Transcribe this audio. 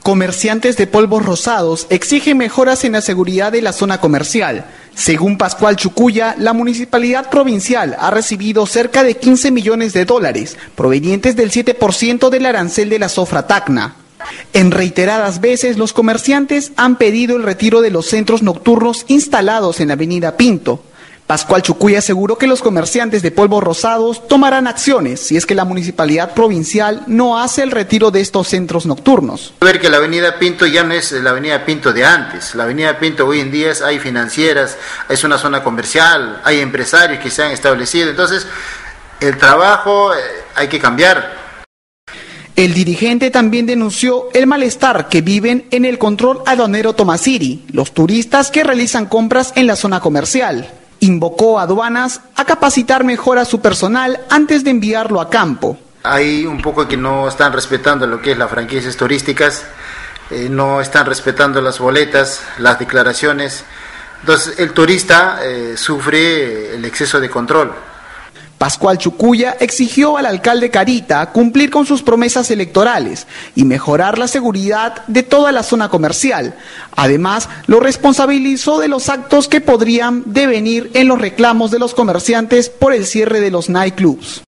Comerciantes de polvos rosados exigen mejoras en la seguridad de la zona comercial. Según Pascual Chucuya, la municipalidad provincial ha recibido cerca de 15 millones de dólares, provenientes del 7% del arancel de la Zofra Tacna. En reiteradas veces, los comerciantes han pedido el retiro de los centros nocturnos instalados en la avenida Pinto. Pascual Chucuya aseguró que los comerciantes de polvos rosados tomarán acciones si es que la municipalidad provincial no hace el retiro de estos centros nocturnos. Ver que la avenida Pinto ya no es la avenida Pinto de antes. La avenida Pinto hoy en día hay financieras, es una zona comercial, hay empresarios que se han establecido. Entonces, el trabajo hay que cambiar. El dirigente también denunció el malestar que viven en el control aduanero Tomasiri, los turistas que realizan compras en la zona comercial. Invocó a aduanas a capacitar mejor a su personal antes de enviarlo a campo. Hay un poco que no están respetando lo que es las franquicias turísticas, no están respetando las boletas, las declaraciones. Entonces el turista sufre el exceso de control. Pascual Chucuya exigió al alcalde Carita cumplir con sus promesas electorales y mejorar la seguridad de toda la zona comercial. Además, lo responsabilizó de los actos que podrían devenir en los reclamos de los comerciantes por el cierre de los nightclubs.